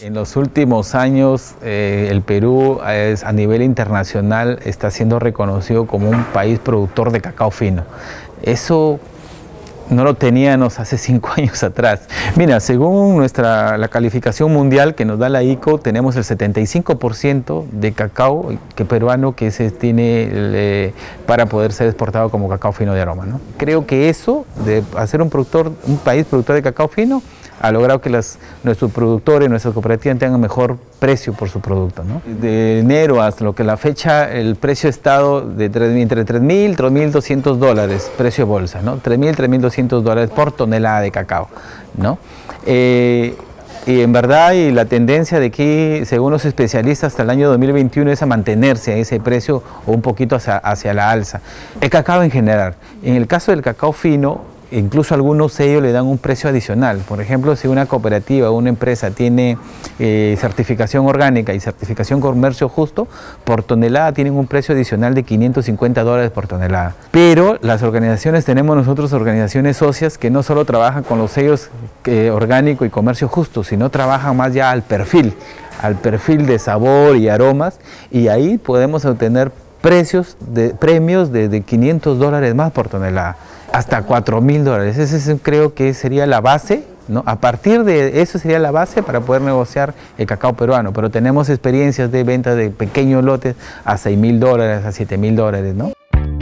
En los últimos años, el Perú a nivel internacional está siendo reconocido como un país productor de cacao fino. Eso no lo teníamos hace 5 años atrás. Mira, según la calificación mundial que nos da la ICO, tenemos el 75% de cacao peruano que se tiene para poder ser exportado como cacao fino de aroma, ¿no? Creo que eso, de hacer un país productor de cacao fino, ha logrado que nuestros productores, nuestras cooperativas tengan mejor precio por su producto, ¿no? De enero hasta lo que la fecha, el precio ha estado entre 3.000 y 3.200 dólares, precio bolsa, ¿no? 3.000 y 3.200 dólares por tonelada de cacao, ¿no? Y en verdad, y la tendencia de aquí, según los especialistas, hasta el año 2021 es a mantenerse a ese precio o un poquito hacia la alza. El cacao en general. En el caso del cacao fino, incluso algunos sellos le dan un precio adicional. Por ejemplo, si una cooperativa o una empresa tiene certificación orgánica y certificación comercio justo, por tonelada tienen un precio adicional de 550 dólares por tonelada. Pero las organizaciones, tenemos nosotros organizaciones socias que no solo trabajan con los sellos orgánico y comercio justo, sino trabajan más ya al perfil de sabor y aromas, y ahí podemos obtener premios de 500 dólares más por tonelada, hasta 4.000 dólares. Ese creo que sería la base, ¿no? A partir de eso sería la base para poder negociar el cacao peruano, pero tenemos experiencias de venta de pequeños lotes a 6.000 dólares, a 7.000 dólares, ¿no?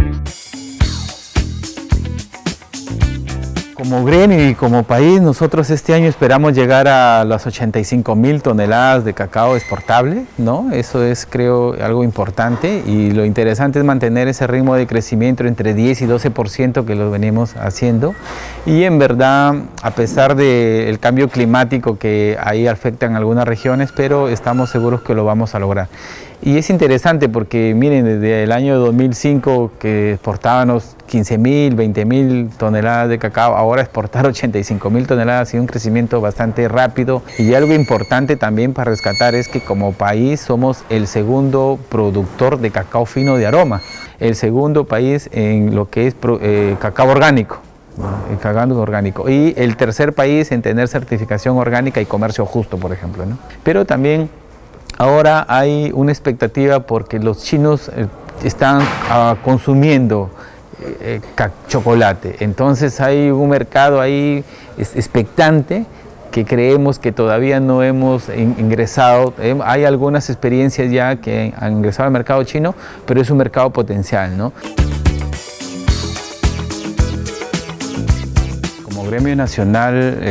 Como gremio y como país, nosotros este año esperamos llegar a las 85.000 toneladas de cacao exportable, ¿no? Eso es, creo, algo importante, y lo interesante es mantener ese ritmo de crecimiento entre 10 y 12% que lo venimos haciendo. Y en verdad, a pesar del cambio climático que ahí afecta en algunas regiones, pero estamos seguros que lo vamos a lograr. Y es interesante porque, miren, desde el año 2005 que exportábamos 15.000, 20.000 toneladas de cacao, ahora exportar 85.000 toneladas ha sido un crecimiento bastante rápido. Y algo importante también para rescatar es que como país somos el segundo productor de cacao fino de aroma, el segundo país en lo que es cacao orgánico. El cacao orgánico, y el tercer país en tener certificación orgánica y comercio justo, por ejemplo, ¿no? Pero también ahora hay una expectativa porque los chinos están consumiendo chocolate, entonces hay un mercado ahí expectante que creemos que todavía no hemos ingresado. Hay algunas experiencias ya que han ingresado al mercado chino, pero es un mercado potencial, ¿no? Como gremio nacional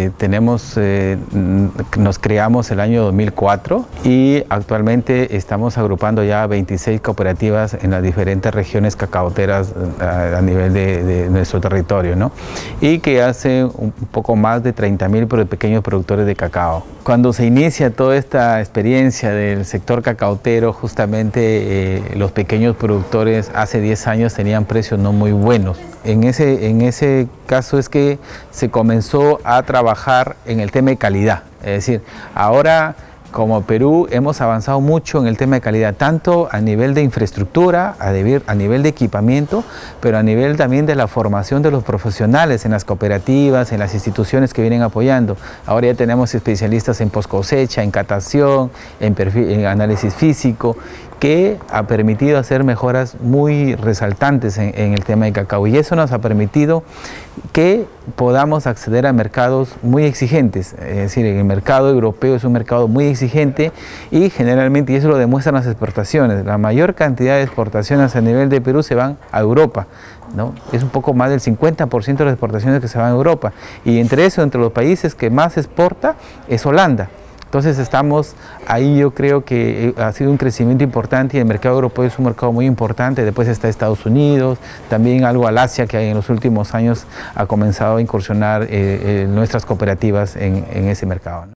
nos creamos el año 2004 y actualmente estamos agrupando ya 26 cooperativas en las diferentes regiones cacaoteras a nivel de nuestro territorio, ¿no? Y que hace un poco más de 30.000 pequeños productores de cacao. Cuando se inicia toda esta experiencia del sector cacaotero, justamente los pequeños productores hace 10 años tenían precios no muy buenos. En ese caso es que se comenzó a trabajar en el tema de calidad. Es decir, ahora como Perú hemos avanzado mucho en el tema de calidad, tanto a nivel de infraestructura, a nivel de equipamiento, pero a nivel también de la formación de los profesionales en las cooperativas, en las instituciones que vienen apoyando. Ahora ya tenemos especialistas en post-cosecha, en catación, en análisis físico, que ha permitido hacer mejoras muy resaltantes en el tema de cacao, y eso nos ha permitido que podamos acceder a mercados muy exigentes. Es decir, el mercado europeo es un mercado muy exigente y generalmente, y eso lo demuestran las exportaciones, la mayor cantidad de exportaciones a nivel de Perú se van a Europa, ¿no? Es un poco más del 50% de las exportaciones que se van a Europa, y entre los países que más exporta es Holanda. Entonces estamos ahí, yo creo que ha sido un crecimiento importante, y el mercado europeo es un mercado muy importante. Después está Estados Unidos, también algo al Asia, que en los últimos años ha comenzado a incursionar nuestras cooperativas en ese mercado, ¿no?